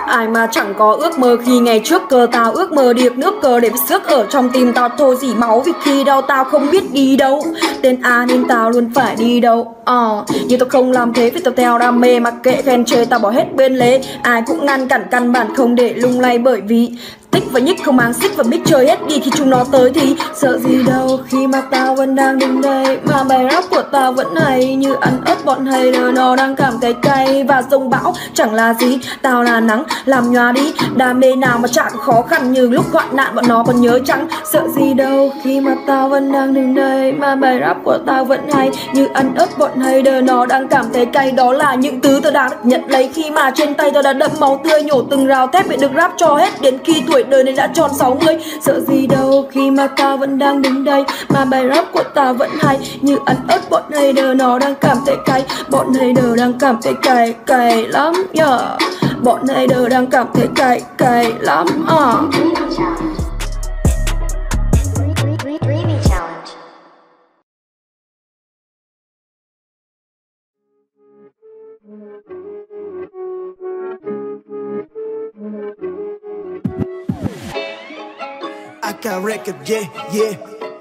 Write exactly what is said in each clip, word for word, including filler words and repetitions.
Ai mà chẳng có ước mơ khi ngày trước cờ tao ước mơ điệp nước cờ để xước ở trong tim tao thôi dỉ máu. Vì khi đau tao không biết đi đâu, tên A nên tao luôn phải đi đâu. Ờ, uh, nhưng tao không làm thế vì tao theo đam mê. Mặc kệ khen chê tao bỏ hết bên lề. Ai cũng ngăn cản căn bản không để lung lay. Bởi vì tích và nhích không mang xích và mic chơi hết đi khi chúng nó tới thì sợ gì đâu. Khi mà tao vẫn đang đứng đây mà bài rap của tao vẫn hay như ăn ớt bọn hater nó đang cảm thấy cay. Và giông bão chẳng là gì, tao là nắng làm nhòa đi đam mê nào mà chả có khó khăn như lúc hoạn nạn bọn nó còn nhớ chăng. Sợ gì đâu khi mà tao vẫn đang đứng đây mà bài rap của tao vẫn hay như ăn ớt bọn hater nó đang cảm thấy cay. Đó là những thứ tao đã được nhận lấy khi mà trên tay tao đã đẫm máu tươi, nhổ từng rào thép để được rap cho hết đến khi tuổi đời này đã tròn sáu mươi. Sợ gì đâu khi mà tao vẫn đang đứng đây mà bài rap của tao vẫn hay như ăn ớt bọn hater nó đang cảm thấy cay. Bọn hater đang cảm thấy cay cay lắm yeah. Bọn hater đang cảm thấy cay cay lắm à. I got record, yeah, yeah.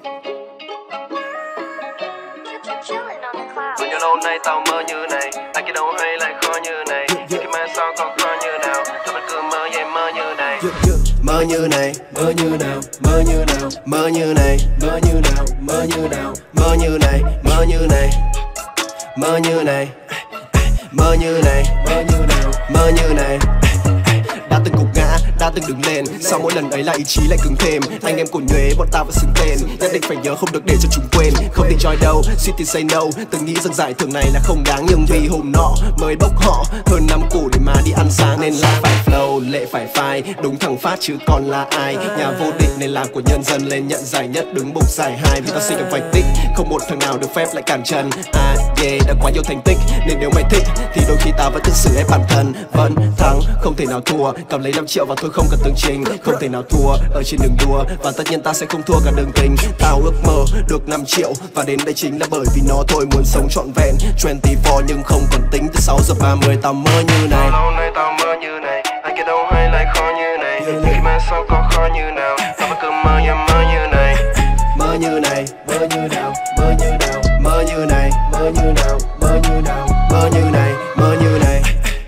Bao nhiêu lâu nay tao mơ như này, ai kia đâu hay lại khó như này. Khi mai sau còn khó như nào, tao vẫn cứ mơ vậy mơ như này. Mơ như này, mơ như nào, mơ như nào, mơ như này, mơ như nào, mơ như nào, mơ như này, mơ như này, mơ như này, mơ như này, mơ như nào, mơ như này. Đã từng gục ngã, đã từng đứng lên, sau mỗi lần ấy là ý chí lại cứng thêm. Anh em của nhuế bọn tao vẫn xứng tên, nhất định phải nhớ không được để cho chúng quên. Không định join đâu, suy thì say no. Từng nghĩ rằng giải thưởng này là không đáng, nhưng vì hôm nọ mới bốc họ hơn năm củ để mà đi ăn sáng. Nên là phải flow, lệ phải phai, đúng thằng phát chứ còn là ai. Nhà vô địch nên làm của nhân dân, lên nhận giải nhất đứng bục giải hai. Vì tao sinh được vạch tích, không một thằng nào được phép lại cản chân. À yeah, đã quá nhiều thành tích, nên nếu mày thích thì đôi khi tao vẫn tự xử ép bản thân. Vẫn thắng, không thể nào thua, cầm lấy năm triệu và thôi không cần tương trình. Không thể nào thua ở trên đường đua, và tất nhiên ta sẽ không thua cả đường tình. Tao ước mơ được năm triệu, và đến đây chính là bởi vì nó thôi. Muốn sống trọn vẹn hai mươi bốn nhưng không còn tính từ sáu giờ ba mươi. Tao mơ như này, lâu nay tao mơ như này, ai kia đâu hay lại khó như này. Khi mai sau có khó như nào, tao vẫn cứ mơ yeah, mơ như này. Mơ như này, mơ như nào, mơ như nào, mơ như này, mơ như nào, mơ như nào, mơ như này, mơ như này.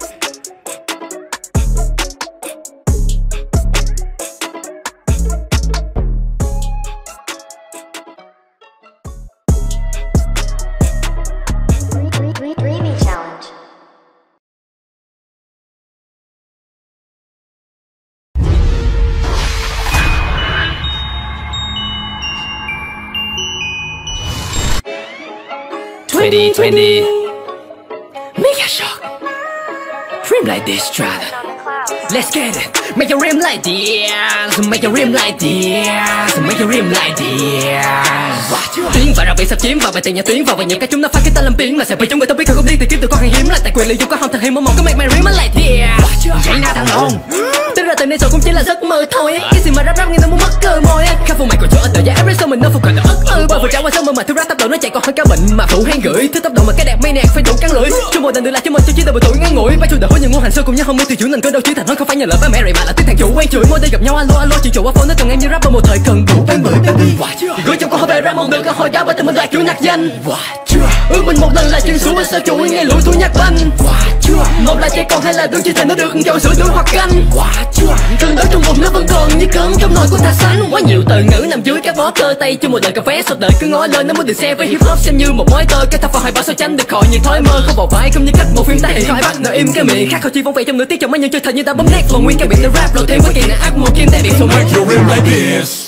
twenty twenty Mega shock. Dream like this, Strada. Let's get it. Make your dream like this. Make your dream like this. Make your dream like this. Tiến vào ra bị sập chiếm vào bài tiền nhà tuyến vào và những cái chúng nó phát cái ta làm biến là sẽ bị chúng người ta biết không đi thì kiếm từ con hàng hiếm lại tại quyền lợi dụng có không thành hình một một cái make my dream like this. Vậy nào thằng ngon. Tính ra từ nay rồi cũng chỉ là giấc mơ thôi. Cái gì mà rap rap nghe nó muốn mất cơ môi. Khắc phục mày còn chỗ ở tờ giá every song mình nó phục còn là ức ư. Bởi vừa trải qua sớm mơ mà thứ rap tốc độ nó chạy còn hơn cả bệnh mà phụ hay gửi. Thứ tốc độ mà cái đẹp mây nẹt phải đủ cắn lưỡi. Trong một đàn được là cho mình cho chỉ từ tuổi ngắn ngủi. Ba chủ đời hối những ngôn hành xưa cùng nhau không biết từ chủ nên cơ đâu chỉ thành hơn không phải nhờ lời ba mẹ rồi mà là tiếng thằng chủ quen chửi mỗi đây gặp nhau alo alo chị chủ qua phone nó cần em như rapper một thời cần đủ bên mười baby. Gửi trong câu hỏi về rap một được cơ hội đá bởi tình mình là kiểu nạc danh. Ước mình một lần là chuyện xuống sao chủ nghe lũ thú nhạc banh. Một là trẻ con hay là đứa chỉ thành nó được dầu sữa đuổi hoặc canh. Từng đó trong bụng nó vẫn còn như cơn trong nồi của ta sánh. Quá nhiều từ ngữ nằm dưới các bó cơ tay cho một đời cà phê sốt đời cứ ngó lên nó muốn được xe với hip hop xem như một mối tơ. Cái thập phần hay bảo sao tránh được khỏi những thói mơ không vào vai không như cách một phim ta hiện khỏi bắt nợ im cái miệng khác không chi vong vẽ trong nửa tiết trong mấy nhân chơi thật như ta bấm nét còn nguyên cái miệng rap rồi thêm với kỳ này ác một kim tay biệt so make your dream like this.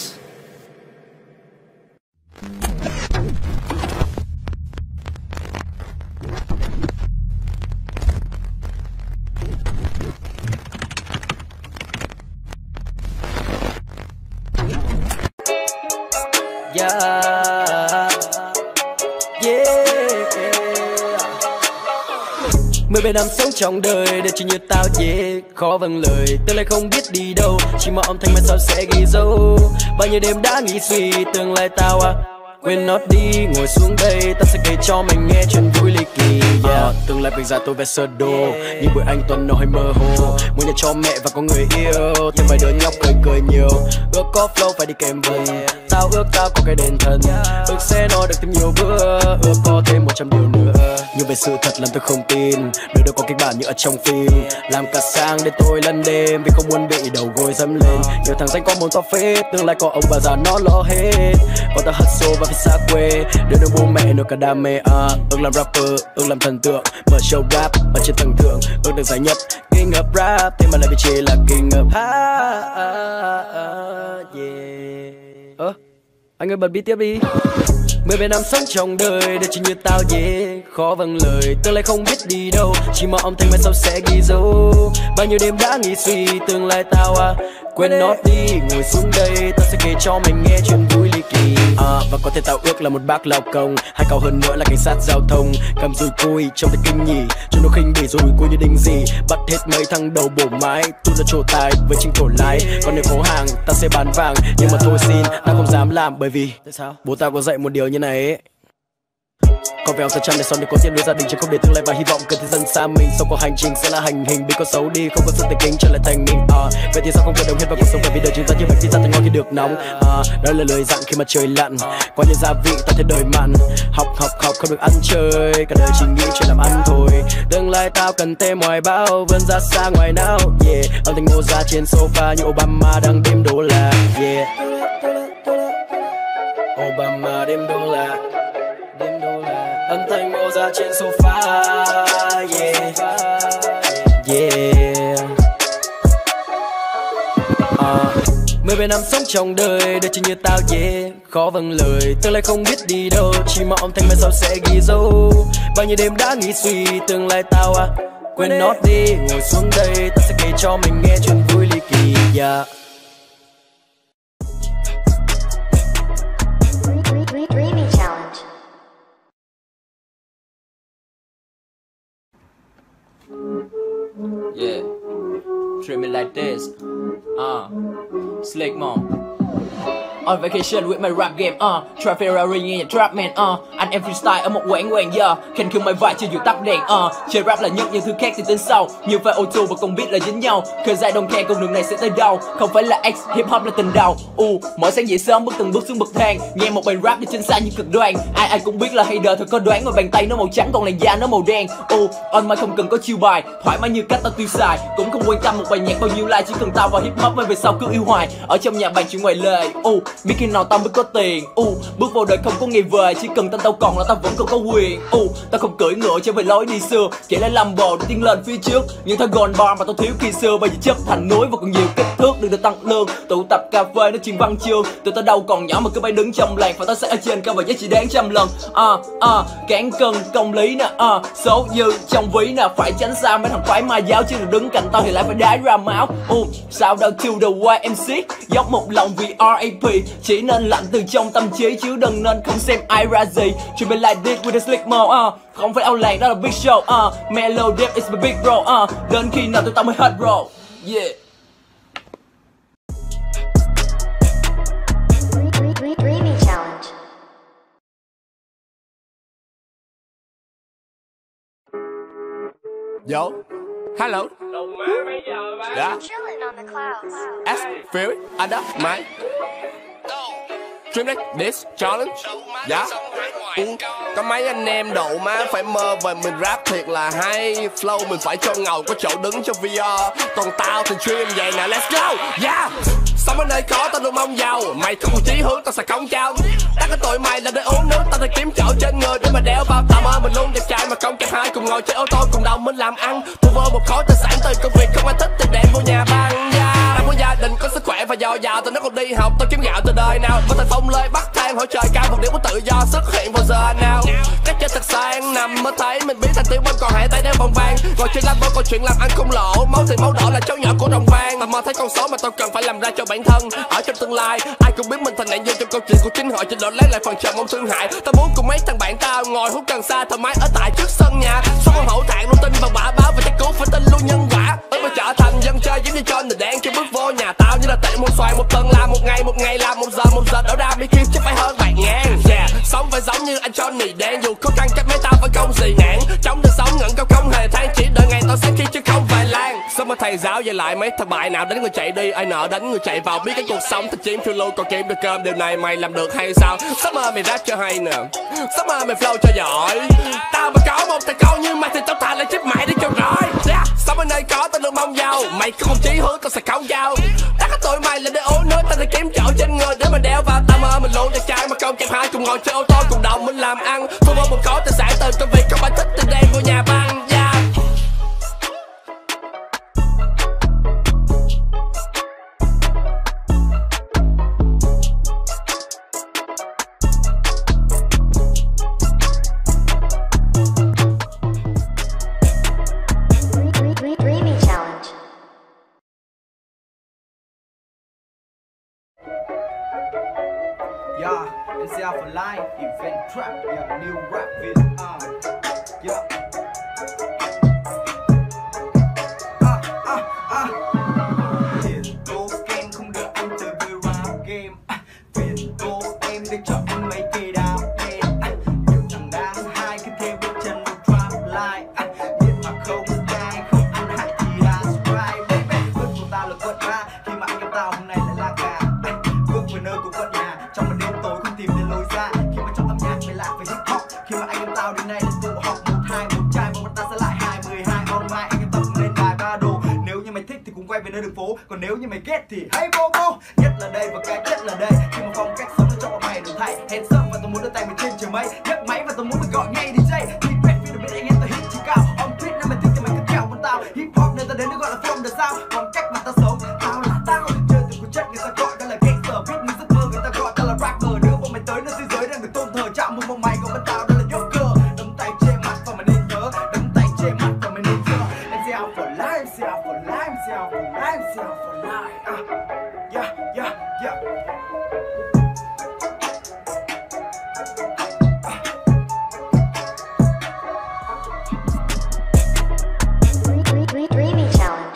Yeah, yeah. Mười bảy năm sống trong đời để chỉ như tao yeah. Khó vâng lời tương lai không biết đi đâu, chỉ mong âm thanh mai sau sẽ ghi dấu. Bao nhiêu đêm đã nghĩ suy tương lai tao à Quên nó đi, ngồi xuống đây, ta sẽ kể cho mày nghe chuyện vui ly kỳ. Yeah. Uh, tương lai bây giờ tôi về sơ đồ, như buổi anh tuần nó hơi mơ hồ. Muốn nhà cho mẹ và có người yêu, thêm vài đứa nhóc cười cười nhiều. Ước có flow phải đi kèm vùng, tao ước tao có cái đền thần. Ước sẽ nói được thêm nhiều bữa, ước có thêm một trăm điều nữa. Nhưng về sự thật làm tôi không tin, đời đâu có kịch bản như ở trong phim. Làm cả sáng để tôi lăn đêm, vì không muốn bị đầu gối dẫm lên. Nhiều thằng danh có muốn to phết, tương lai có ông bà già nó lo hết. Còn ta hustle và phải xa quê, đời đâu bố mẹ nuôi cả đam mê. uh, Ước làm rapper, ước làm thần tượng, mở show rap ở trên tầng thượng. Ước được giải nhất, king of rap, thế mà lại bị chê là king of ha. Yeah. Ơ, uh, anh ơi bật beat tiếp đi. Mười bảy năm sống trong đời, để chỉ như tao yeah. Khó vâng lời, tương lai không biết đi đâu, chỉ mong ông thanh mai sau sẽ ghi dấu. Bao nhiêu đêm đã nghĩ suy, tương lai tao à. Quên nó đi, ngồi xuống đây, tao sẽ kể cho mình nghe chuyện vui ly kỳ. à, Và có thể tao ước là một bác lao công, hay cao hơn nữa là cảnh sát giao thông. Cầm dùi cui trong tay kinh nhỉ, cho nó khinh bỉ rồi cui như đinh gì. Bắt hết mấy thằng đầu bổ mái, tu ra trổ tài với chính tổ lái. Còn nếu có hàng, tao sẽ bán vàng. Nhưng mà thôi xin, tao không dám làm bởi vì bố tao có dạy một điều như này ấy. Có vẻ ông thật chăm để son để có tiền nuôi gia đình, chứ không để tương lai và hy vọng cần thế dân xa mình. Sau cuộc hành trình sẽ là hành hình, bị có xấu đi không có sự tay kính trở lại thành mình. à, Vậy thì sao không vận động hết vào cuộc sống, bởi vì đời chúng ta như vậy pizza thật ngon khi được nóng. à, Đó là lời dặn khi mà trời lặn, qua những gia vị ta thấy đời mặn. Học học học không được ăn chơi, cả đời chỉ nghĩ chuyện làm ăn thôi. Tương lai tao cần thêm hoài bão, vươn ra xa ngoài não. Yeah, âm thanh ngô ra trên sofa như Obama đang đếm đô la. Yeah, Obama đếm đô la, đếm đô la. Âm thanh ngô ra trên sofa. Yeah, yeah. uh, Mười bảy năm sống trong đời, đời chỉ như tao yeah. Khó vâng lời, tương lai không biết đi đâu, chỉ mong âm thanh mai sau sẽ ghi dấu. Bao nhiêu đêm đã nghĩ suy, tương lai tao à. Quên nó đi, ngồi xuống đây, tao sẽ kể cho mình nghe chuyện vui ly kỳ. Yeah. Yeah, treat me like this. Uh, Slick Mom. On vacation with my rap game, uh Try Ferrari in your trap man, uh anh em freestyle ở một quán quán, yeah. Khen kêu my vibe cho dù tắt đèn, uh chơi rap là nhất, những thứ khác thì tính sau. Nhiều file auto và con beat là dính nhau. Cause I don't care con đường này sẽ tới đâu. Không phải là X, hip hop là tình đầu. uh, Mỗi sáng dậy sớm bước từng bước xuống bậc thang, nghe một bài rap đi trên xa như cực đoan. Ai ai cũng biết là hater thật có đoán, mà bàn tay nó màu trắng còn làn da nó màu đen. uh, On my không cần có chiêu bài, thoải mái như cách tao tiêu xài. Cũng không quan tâm một bài nhạc bao nhiêu like, chỉ cần tao vào hip hop, mà về sau cứ yêu hoài. Ở trong nhà bàn chuyện ngoài lề, uh biết khi nào tao mới có tiền. uh, Bước vào đời không có ngày về, chỉ cần tên tao còn là tao vẫn còn có quyền. uh, Tao không cưỡi ngựa trở về lối đi xưa, chỉ lấy Lambo để tiến lên phía trước. Những thói gòn bar mà tao thiếu khi xưa, bây giờ chất thành núi và còn nhiều kích thước được được tăng lương. Tụ tập cà phê nó truyền văn chương, tụi tao đâu còn nhỏ mà cứ bay đứng trong làng, và tao sẽ ở trên cao và giá trị đáng trăm lần. À à cán cân công lý nè, à số dư trong ví nè, phải tránh xa mấy thằng quái ma giáo, chứ đừng đứng cạnh tao thì lại phải đái ra máu. uh, Shout out to the Y M C, dốc một lòng vì R A P, chỉ nên lạnh từ trong tâm trí chứ đừng nên không xem ai ra gì. Treat me like this with a slick mo, uh không phải ao làng, đó là big show. uh Melo Dev is my big bro, uh đến khi nào tụi tao mới hết bro. Yeah. Dreamy challenge. Yo, hello. Dạ. Chilling on the clouds. S Fury, anh đó, mày. Dream like this challenge. Dạ. Ừ. Có mấy anh em đậu má phải mơ về mình rap thiệt là hay. Flow mình phải cho ngầu, có chỗ đứng cho V R. Còn tao thì dream vậy nè, let's go. Yeah. Sống ở nơi khó tao luôn mong giàu, mày không chí hướng tao sẽ cống cao. Tất cả tụi mày là để uống nước, tao sẽ kiếm chỗ trên người để mà đeo vào. Tao mơ mình luôn đẹp trai mà không kẹp hai, cùng ngồi trên ô tô cùng đồng mình làm ăn. Thu vô một khối tài sản từ công việc không ai thích thì đem vô nhà băng. Yeah. Tao có gia đình có sức khỏe và giàu giàu, tao nó còn đi học tao kiếm gạo từ đời nào. Có thành phong lơi bắt thang hỏi trời cao, một điểm có tự do xuất hiện vào giờ nào. Cách chơi thật sang nằm mới thấy mình biết thành tiêu bên còn hai tay đeo vòng vàng. Ngồi trên lăng câu chuyện làm ăn không lộ, máu thì máu đỏ là cháu nhỏ của đồng vang. Tao mơ thấy con số mà tao cần phải làm ra cho bản thân. Ở trong tương lai ai cũng biết mình thành nạn nhân trong câu chuyện của chính họ, trên đó lấy lại phần chờ mong thương hại. Tao muốn cùng mấy thằng bạn tao ngồi hút cần xa thoải mái ở tại trước sân nhà. Sống con hậu thạng luôn tin vào bả báo và chắc cứu phải tin luôn nhân quả. Ở bên trở thành dân chơi giống như John The Dance. Khi bước vô nhà tao như là tiệm một xoài một tuần làm một ngày, một ngày làm một giờ, một giờ đổ ra mi kim chứ phải hơn vài ngàn. Yeah, sống phải giống như anh Johnny đen, dù khó khăn cách mấy tao vẫn không gì ngán. Chống được sống ngẩn cao không hề than, chỉ đợi ngày tao sẽ khi chứ không vài lan. Sao mà thầy giáo về lại mấy thằng bại nào đánh người chạy đi, ai nợ đánh người chạy vào, biết cái cuộc sống thật chiếm phiêu lưu còn kiếm được cơm. Điều này mày làm được hay sao? Sắp mơ mày rap cho hay nè, sắp mơ mày flow cho giỏi. Tao mà có một thằng con như mày thì tao thà lại chết mày đi cho rồi. Yeah, sống ở nơi có tao được mong giàu, mày có không chí hướng tao sẽ không giàu. Đã có tụi mày là để uống nước, tao sẽ kiếm chỗ trên người để mà đeo vào. Tao mơ mình luôn đẹp trai mà không kẹp hai, cùng ngồi chơi ô tô cùng đồng mình làm ăn. Thu mua một khối tài sản từ công việc không ai thích thì đem vô nhà băng. Yeah. Dreamy Challenge. Yeah, it's out for life, event trap, yeah, new rap vid, uh, yeah. Ah, ah, ah. Phiền tố game không được anh chơi với rap game. Ah, phiền tố em để cho anh mấy cây đào em. Ah, nhiều thằng đáng hai cứ theo bước chân một trap line. Ah, biết mà không ai không ăn hại thì that's right, baby. Bước của tao là quận ba khi mà anh em tao hôm nay lại là gà. Ah, bước về nơi của quận nhà trong một đêm tối không tìm được lối ra. Khi mà trong âm nhạc mày lại phải hip hop, khi mà anh em tao đến nay là tụ họp một hai một trai và ta sẽ lại hai mười hai on mic. Anh em tao cùng lên bài ba đồ, nếu như mày thích thì cùng quay về nơi đường phố, còn nếu như mày ghét thì hãy vô vô. Nhất là đây và cái nhất là đây, khi mà phong cách sống nó cho bọn mày được thay. Hands up và tao muốn đưa tay mày trên trời mây, nhấc máy và tao muốn được gọi ngay đi jay. Thì rap vì được biết anh em tao hit chỉ cao, on beat nên mày thích thì mày cứ theo con tao. Hip hop nên tao đến được gọi là from the sao, còn cách mà tao sống tao là tao. Chơi từ của chất người ta gọi đó là gangster, beat như giấc mơ người ta gọi tao là rapper. Nếu bọn mày tới nơi thế giới đang được tôn thờ, chạm một mong mày còn bên tao đó là Joker. Đấm tay che mặt và mày nên nhớ, đấm tay che mặt và mày nên nhớ. Em say out for life, em say out for life, em say out for life, em say out for life. Ah, yeah, yeah, yeah. Dreamy Challenge.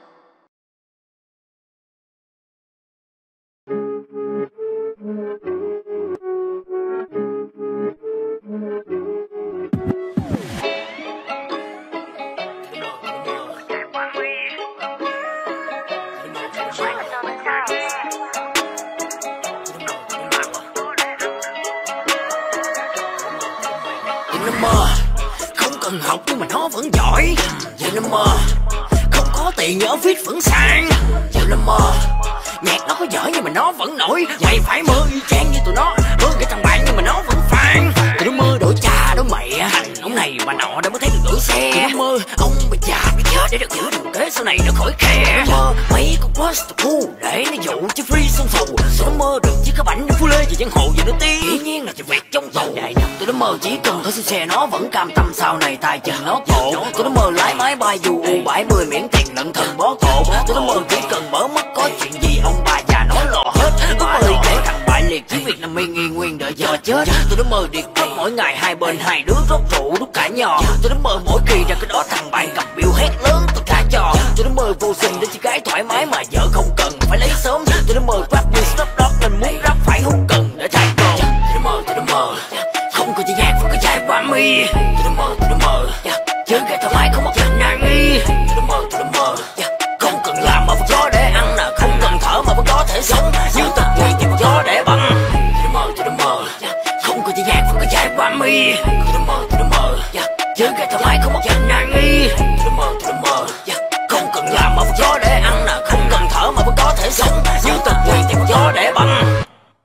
Vậy nó mơ, không cần học nhưng mà nó vẫn giỏi. Vậy nó mơ, không có tiền nhớ viết vẫn sàng. Vậy nó mơ, nhạc nó có dở nhưng mà nó vẫn nổi. Mày phải mơ y chang như tụi nó, mơ cái thằng bạn nhưng mà nó vẫn phàn. Tụi nó mơ đổi cha đổi mẹ, hành ông này bà nọ đã mới thấy được đổi xe. Tụi nó mơ ông bà già bị chết để được giữ đường kế sau này nó khỏi khe. Tụi nó mơ mấy con boss tụi cu để nó dụ chứ free sông phù. Tụi nó mơ được chiếc cái bánh nó phu lê về giang hồ về nó tiên. Dĩ nhiên là chuyện việc trong tù. Tụi nó mơ chỉ cần có xe nó vẫn cam tâm sau này tài chân nó bộ. Tụi nó mơ lái máy bay dù u bảy mươi miễn tiền lận thần bó cổ. Tụi nó mơ chỉ cần mở mắt có chuyện gì ông bà già nói lò hết. Tụi nó mơ để thằng bại liệt chỉ việc nằm yên nghi nguyên đợi giờ chết. Tụi nó mơ điệt cấp mỗi ngày hai bên hai đứa rót rượu đút cãi nhỏ. Tụi nó mơ mỗi kỳ ra cái đó thằng bạn cầm biểu hét lớn tôi cả trò. Tụi nó mơ vô sinh để chị gái thoải mái mà vợ không cần phải lấy sớm. Tụi nó mơ rap như Snoop Dogg nên muốn rap phải hút cần để thay đồ. Tụi nó mơ, tụi nó mơ không có chỉ nhạc và có chai ba mi. Tụi nó mơ, tụi nó mơ chứ cái thoải mái không một lần nàng nghi. Tụi nó mơ, tụi nó mơ không cần làm mà vẫn có để ăn nè, không cần thở mà vẫn có thể sống. Như tật người chỉ có để bằng. Tụi nó mơ, tụi nó mơ không có chỉ nhạc và có chai ba mi. Tụi nó mơ, tụi nó mơ chứ cái thoải mái không một lần nàng nghi. Tụi nó mơ, tụi nó mơ không cần làm mà vẫn có để ăn nè, không cần thở mà vẫn có thể sống. Như tật người chỉ có để bằng.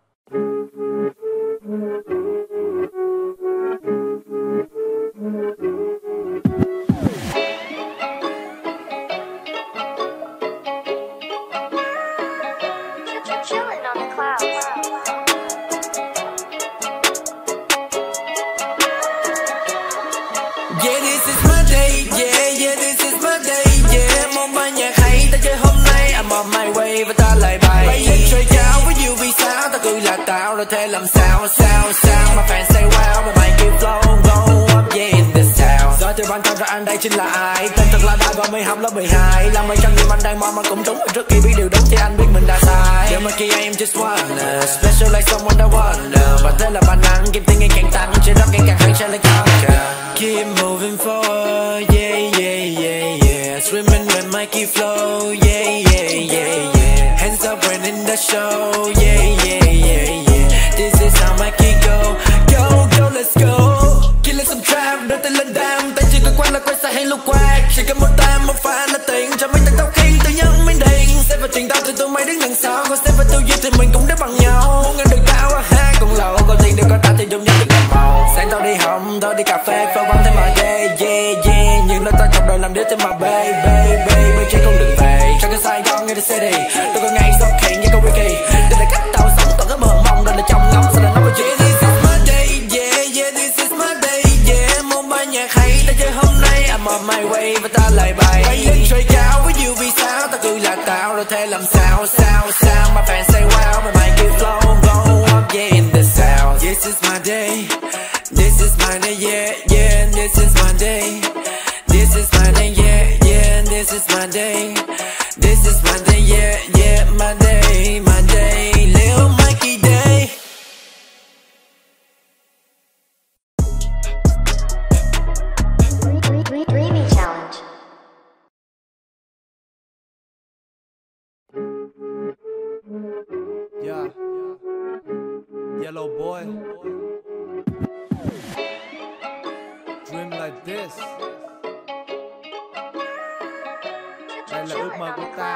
Chilling on the clouds. Yeah, this is my day, yeah, yeah, this is my day, yeah. Mong ban nhạc hay ta chơi hôm nay, I'm on my way và ta lại bay. Bay lên trời cao với nhiều vì sao, ta cười là tao rồi thế làm sao, sao, sao. My fans say wow, mà mày kêu flow, go up, yeah, in this town. Gió từ anh thật ra anh đây chính là ai. Tên thật là Đại và mới học lớp mười hai. Là mấy trăm điểm anh đang mong mà cũng trúng. Trước khi biết điều đúng thì anh biết mình đã sai. Giờ mà khi em just wanna special like someone I wonder. Và thế là bản năng kim tinh ngày càng tăng. Trên đất ngày càng hăng sẽ lên conquer. Keep moving forward, yeah, yeah, yeah, yeah. Swimming with Mikey flow, yeah, yeah, yeah, yeah. Hands up when in the show, yeah, yeah, yeah, yeah. This is how Mikey go, go, go, let's go. Khi lên some trap, đưa tay lên đam. Tay chỉ cần quay là quay xa hay lúc quạt. Chỉ cần một tay một pha là tiền. Cho mình tăng tốc khi tự nhân mình định. Sẽ vào trình tao thì tụi mày đứng đằng sau. Còn sẽ vào tư duy thì mình cũng đã bằng nhau. Muốn ngân được tao ha còn lâu. Còn tiền được có ta thì dùng nhau được làm màu. Sáng tao đi home, tao đi cà phê. Phao bắn thêm mà yeah, yeah, yeah. Nhưng lời tao trong đời làm đứa thêm mà baby, baby. Bây chơi không được về. Trong cái Sài Gòn ngay the city. Tôi có ngày sốc hiện như câu wiki. Đây là cách tao sống toàn cái bờ mông. Đây là trong ngóng sao là nó phải chia. This is my day, yeah, yeah, this is my day, yeah. Muốn bài nhạc hay ta chơi hôm nay. I'm on my way và ta lại bay. Bay lên trời cao với you vì sao. Ta cứ là tao rồi thế làm sao, sao, sao. My fans say wow, my mic is flow, blow up, yeah, in the sound. This is my day, this is my day, yeah, yeah, this is my day. This is my day, yeah, yeah, this is my day. This is my day, yeah, yeah, my day, my day. Lil Mikey day. Dreamy challenge. Yeah, yellow boy. Dream like this. Đây là ước mơ của tao.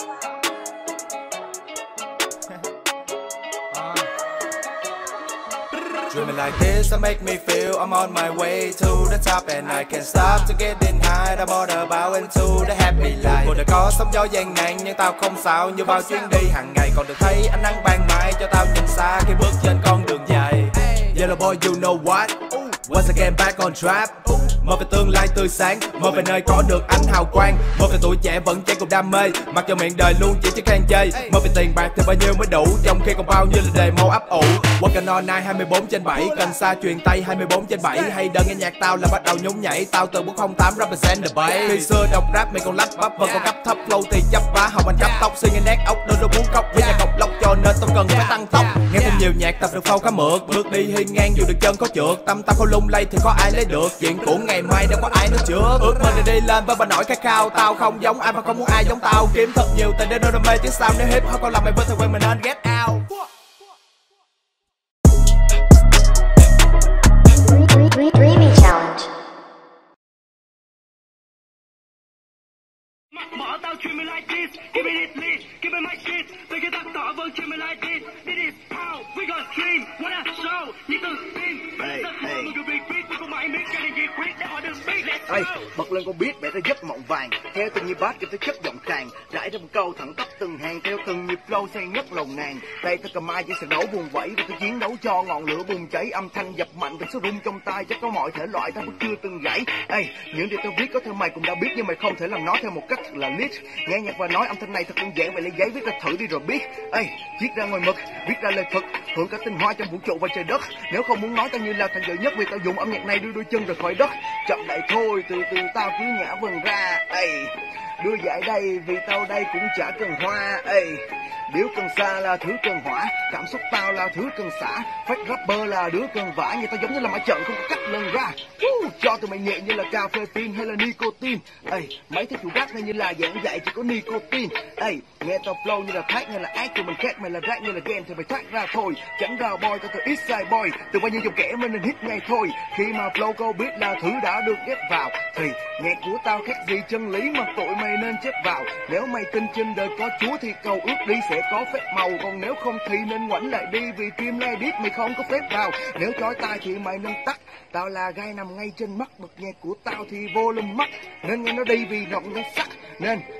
uh. Dreaming like this, I make me feel I'm on my way to the top and I can't stop to getting high. I'm all about into the happy life. Cuộc đời có sóng gió gian nan nhưng tao không sao. Như bao chuyến đi hàng ngày còn được thấy ánh nắng ban mai cho tao nhìn xa khi bước trên con đường dài. Yellow boy, you know what? Once again back on track. Mơ về tương lai tươi sáng, mơ về nơi có được ánh hào quang. Mơ về tuổi trẻ vẫn chạy cùng đam mê, mặc cho miệng đời luôn chỉ cho khen chê. Mơ về tiền bạc thì bao nhiêu mới đủ, trong khi còn bao nhiêu là đề mâu ấp ủ. Working all night hai mươi bốn trên bảy, cần xa truyền tay hai mươi bốn trên bảy. Hay đơn nghe nhạc tao là bắt đầu nhún nhảy, tao từ bốn không tám represent the bass. Khi xưa đọc rap mình còn lách bắp, vẫn còn cấp thấp flow thì chấp vá. Hồng anh cắp tóc, suy nghĩ nét ốc, đôi đôi muốn khóc với nhạc cọc lóc cho nên tao cần phải tăng tốc. Nghe thêm nhiều nhạc tập được flow khá mượt, bước đi hiên ngang dù được chân có trượt. Tâm tao không lung lay thì có ai lấy được, chuyện của ngày mai đâu có ai nói trước. Ước mơ này đi lên với bà nổi khát khao, tao không giống ai và không muốn ai giống tao. Kiếm thật nhiều tiền để đôi đam mê tiếng sao, nếu hip hop còn làm mày với thời quen mình nên get out. Dreamy challenge. Bỏ tao treat me like this, give me this lit, give me my shit. Về cái tao tỏ vâng treat me like this. This is how we gon' stream, wanna show, need to spin. Hey, hey. Ê, bật lên con beat để ta giấc mộng vàng. Theo từng nhịp bass cho tới chất giọng tràn. Rải ra một câu thẳng tắp từng hàng. Theo từng nhịp flow say ngất lòng nàng. Tay ta cầm mai chỉ sàn đấu vùng vẫy. Và tôi chiến đấu cho ngọn lửa bùng cháy. Âm thanh dập mạnh từng số rung trong tai. Chắc có mọi thể loại ta vẫn chưa từng gãy. Ê, những điều tao viết có theo mày cũng đã biết. Nhưng mày không thể làm nó theo một cách thật là lit. Nghe nhạc và nói âm thanh này thật đơn giản. Vậy lấy giấy viết ra thử đi rồi biết. Ê, viết ra ngoài mực, viết ra lời Phật. Hưởng cả tinh hoa trong vũ trụ và trời đất. Nếu không muốn nói tao như là thành dở nhất. Vì tao dùng âm nhạc này đưa đôi chân rời khỏi đất. Chậm lại thôi, từ từ tao cứ nhả vần ra. Ê, đưa giải đây vì tao đây cũng chả cần hoa. Ê, điếu cần xa là thứ cần hỏa, cảm xúc tao là thứ cần xả. Phát rapper là đứa cần vả, như tao giống như là mặt trận không có cách lần ra. uh, Cho tụi mày nhẹ như là cà phê pin hay là nicotine. Ê, mấy thứ chủ rap hay như là giảng dạy chỉ có nicotine. Ê, nghe tao flow như là thác hay là ác, tụi mình khác mày là rap như là game thì mày thoát ra thôi. Chẳng ra boy tao từ east side boy, từ bao nhiêu dòng kẻ mình nên hit ngay thôi. Khi mà flow câu biết là thứ đã được ghép vào thì nhạc của tao khác gì chân lý mà tụi mày nên chép vào. Nếu mày tin trên đời có Chúa thì cầu ước đi sẽ có phép màu, còn nếu không thì nên ngoảnh lại đi vì Dream Edit mày không có phép vào. Nếu chói tai thì mày nên tắt, tao là gai nằm ngay trên mắt, bật nhạc của tao thì volume mắc nên nghe nó đi vì rộng nó sắc. Nên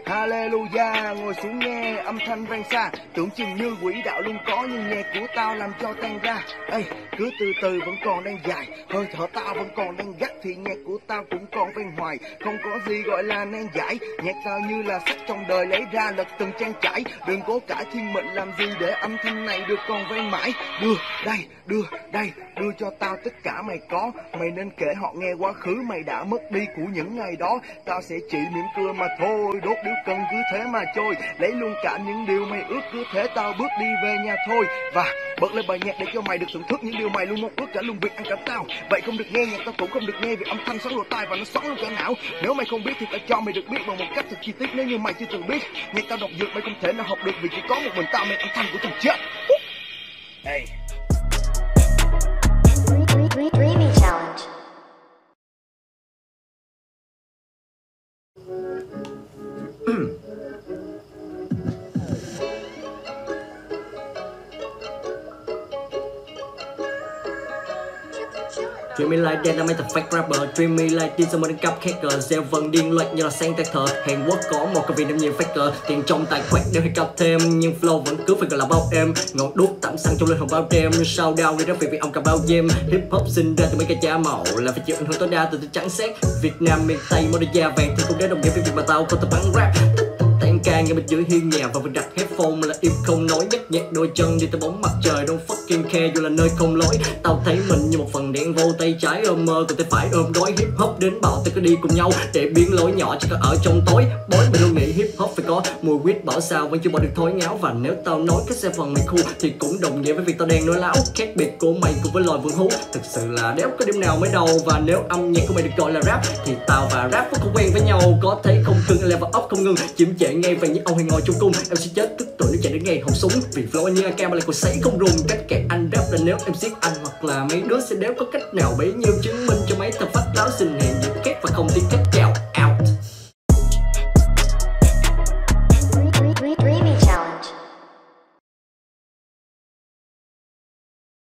Hallelujah, ngồi xuống nghe âm thanh vang xa, tưởng chừng như quỷ đạo luôn có, nhưng nhạc của tao làm cho tan ra. Ê, cứ từ từ vẫn còn đang dài, hơi thở tao vẫn còn đang gắt, thì nhạc của tao cũng còn vang hoài, không có gì gọi là nan giải. Nhạc tao như là sách trong đời lấy ra lật từng trang trải, đừng cố cải thiên mệnh làm gì để âm thanh này được còn vang mãi. Đưa đây, đưa đây, đưa cho tao tất cả mày có, mày nên kể họ nghe quá khứ mày đã mất đi của những ngày đó. Tao sẽ chỉ mỉm cười mà thôi, đốt điếu cần cứ thế mà trôi, lấy luôn cả những điều mày ước, cứ thế tao bước đi về nhà thôi. Và bật lên bài nhạc để cho mày được thưởng thức những điều mày luôn mong ước, cả luôn việc ăn cả tao. Vậy không được nghe nhạc tao cũng không được nghe, vì âm thanh xoắn lỗ tai và nó xoắn luôn cả não. Nếu mày không biết thì tao cho mày được biết bằng một cách thật chi tiết, nếu như mày chưa từng biết. Nhạc tao độc dược mày không thể nào học được, vì chỉ có một mình tao mày âm thanh của thằng chết. Hey. Dreamy Challenge. Treat me like that, I'm a fake rapper. Treat me like this, I'm a cupcaker. Gieo vần điên loạn như là sang tay thờ. Hàn Quốc có một công viên nhiều faker. Tiền trong tài khoản đều hay cấp thêm, nhưng flow vẫn cứ phải gọi là bao em. Ngọn đuốc tẩm xăng trong lên hồng bao đêm. Sao đau đi đó việc vì ông cả bao game. Hip hop sinh ra từ mấy cái cha màu, là phải chịu ảnh hưởng tối đa từ từ trắng xét. Việt Nam miền Tây mode da vàng thì cũng để đồng nghĩa với việc mà tao có tập bắn rap. Tan ca nghe bên dưới hiên nhà và việc đặt headphone là im không nói, nhắc nhạc đôi chân đi tới bóng mặt trời. Don't fucking care dù là nơi không lối. Tao thấy mình như một phần đen vô, tay trái ôm mơ còn tay phải ôm gói. Hip hop đến bảo tay cứ đi cùng nhau để biến lối nhỏ chỉ có ở trong tối. Bối mày luôn nghĩ hip hop phải có mùi weed bảo sao vẫn chưa bỏ được thối ngáo. Và nếu tao nói cái xe phần mày khu thì cũng đồng nghĩa với việc tao đang nói láo. Khác biệt của mày cùng với loài vườn hú thực sự là đéo có đêm nào mới đầu. Và nếu âm nhạc của mày được gọi là rap thì tao và rap vẫn không quen với nhau. Có thấy không cưng level up không ngừng, chiếm trệ ngay vàng như ông hay ngồi trong cung. Em sẽ chết tức tuổi nếu chạy đến ngày hồng súng, vì flow như a ca mà lại còn sấy không rùng. Cách kẹt anh rap là nếu em giết anh, hoặc là mấy đứa sẽ đéo có cách nào bấy nhiêu chứng minh cho mấy thằng phát láo xin hẹn